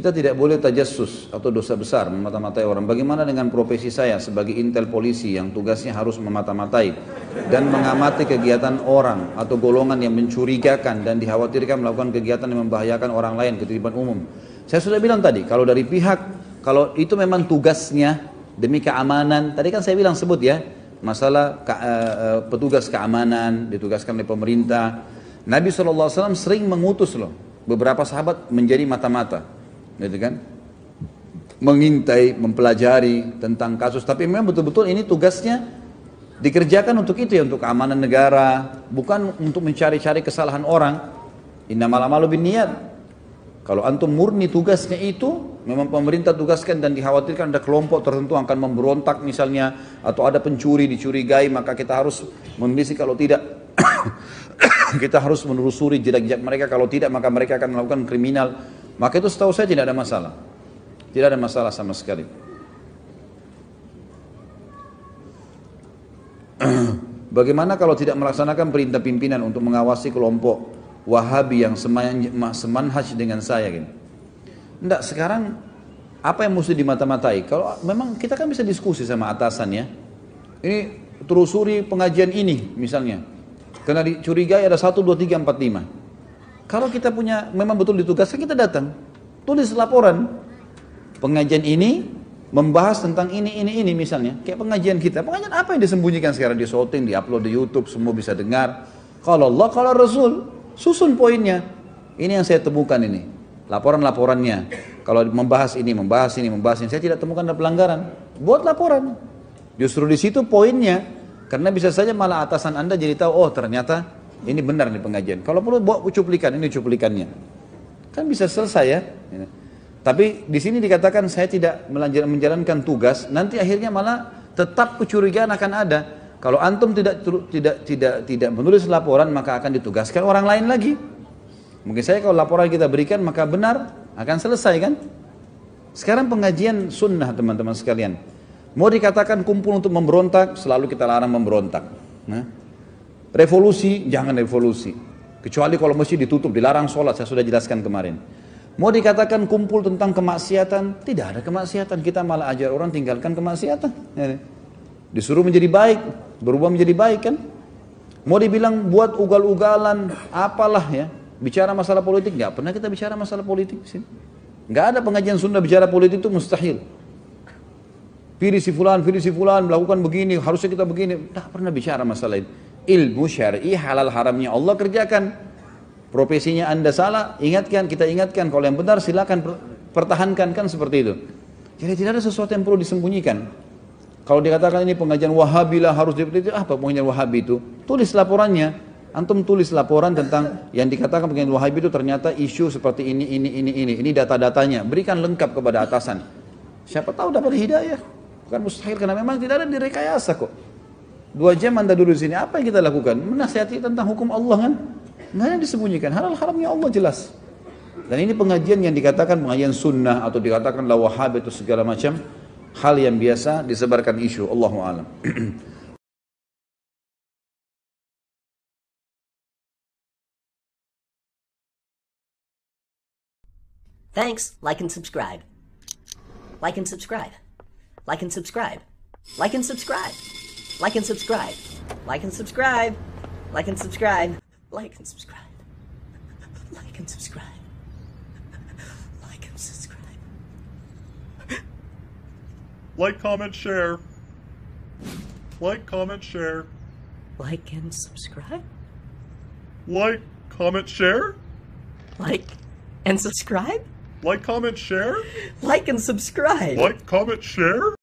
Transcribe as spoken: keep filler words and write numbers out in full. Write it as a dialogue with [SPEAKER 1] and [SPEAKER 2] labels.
[SPEAKER 1] Kita tidak boleh tajassus atau dosa besar memata-matai orang. Bagaimana dengan profesi saya sebagai intel polisi yang tugasnya harus memata-matai dan mengamati kegiatan orang atau golongan yang mencurigakan dan dikhawatirkan melakukan kegiatan yang membahayakan orang lain, ketertiban umum. Saya sudah bilang tadi, kalau dari pihak, kalau itu memang tugasnya demi keamanan, tadi kan saya bilang sebut ya, masalah ke, uh, petugas keamanan ditugaskan oleh pemerintah. Nabi shallallahu alaihi wasallam sering mengutus loh beberapa sahabat menjadi mata-mata, gitu kan, mengintai, mempelajari tentang kasus. Tapi memang betul-betul ini tugasnya dikerjakan untuk itu ya, untuk keamanan negara, bukan untuk mencari-cari kesalahan orang. Innamal a'malu binniyat. Kalau antum murni tugasnya itu, memang pemerintah tugaskan dan dikhawatirkan ada kelompok tertentu akan memberontak misalnya, atau ada pencuri dicurigai, maka kita harus menelisik, kalau tidak kita harus menelusuri jejak-jejak mereka, kalau tidak maka mereka akan melakukan kriminal. Maka itu setahu saya tidak ada masalah. Tidak ada masalah sama sekali. Bagaimana kalau tidak melaksanakan perintah pimpinan untuk mengawasi kelompok Wahabi yang semanhaj dengan saya gitu? Enggak, sekarang apa yang mesti dimata-matai? Kalau memang kita kan bisa diskusi sama atasan ya. Ini telusuri pengajian ini misalnya. Karena dicurigai ada satu, dua, tiga, empat, lima. Kalau kita punya, memang betul ditugaskan, kita datang, tulis laporan. Pengajian ini membahas tentang ini, ini, ini misalnya. Kayak pengajian kita. Pengajian apa yang disembunyikan sekarang? Di shooting, di upload di YouTube, semua bisa dengar. Kalau Allah, kalau Rasul, susun poinnya. Ini yang saya temukan ini. Laporan-laporannya. Kalau membahas ini, membahas ini, membahas ini, saya tidak temukan ada pelanggaran. Buat laporan. Justru di situ poinnya. Karena bisa saja malah atasan Anda jadi tahu, oh ternyata ini benar nih pengajian. Kalau perlu bawa cuplikan, ini cuplikannya. Kan bisa selesai ya. Tapi di sini dikatakan saya tidak menjalankan tugas, nanti akhirnya malah tetap kecurigaan akan ada. Kalau antum tidak tidak tidak tidak menulis laporan, maka akan ditugaskan orang lain lagi. Mungkin saya kalau laporan kita berikan maka benar akan selesai kan? Sekarang pengajian sunnah teman-teman sekalian. Mau dikatakan kumpul untuk memberontak, selalu kita larang memberontak. Nah, revolusi, jangan revolusi. Kecuali kalau masjid ditutup, dilarang sholat, saya sudah jelaskan kemarin. Mau dikatakan kumpul tentang kemaksiatan, tidak ada kemaksiatan. Kita malah ajar orang tinggalkan kemaksiatan. Disuruh menjadi baik, berubah menjadi baik kan. Mau dibilang buat ugal-ugalan, apalah ya. Bicara masalah politik, nggak pernah kita bicara masalah politik di sini. Nggak ada pengajian Sunda bicara politik, itu mustahil. Pilih si fulan, pilih si fulan, melakukan begini, harusnya kita begini. Tak pernah bicara masalah itu. Ilmu syar'i halal haramnya Allah kerjakan. Profesinya Anda salah, ingatkan, kita ingatkan. Kalau yang benar silakan pertahankan, kan seperti itu. Jadi tidak ada sesuatu yang perlu disembunyikan. Kalau dikatakan ini pengajian Wahabi lah harus seperti itu, apa pengajian Wahabi itu? Tulis laporannya. Antum tulis laporan tentang yang dikatakan pengajian Wahabi itu ternyata isu seperti ini, ini, ini, ini. Ini data-datanya. Berikan lengkap kepada atasan. Siapa tahu dapat hidayah. Bukan mustahil, karena memang tidak ada direkayasa kok. Dua jam Anda duduk di sini, apa yang kita lakukan? Menasihati tentang hukum Allah kan? Nggak ada yang disembunyikan, halal haramnya Allah jelas. Dan ini pengajian yang dikatakan pengajian sunnah atau dikatakan la Wahhabi itu segala macam hal yang biasa disebarkan isu. Allahu a'lam.
[SPEAKER 2] Thanks, like and subscribe. Like and subscribe. Like and subscribe. Like and subscribe. Like and subscribe. Like and subscribe. Like and subscribe. Like and subscribe. Like and subscribe. Like and subscribe.
[SPEAKER 3] Like, comment, share. Like, comment, share.
[SPEAKER 2] Like and subscribe.
[SPEAKER 3] Like, comment, share.
[SPEAKER 2] Like and subscribe.
[SPEAKER 3] Like, comment, share.
[SPEAKER 2] Like and subscribe.
[SPEAKER 3] Like, comment, share.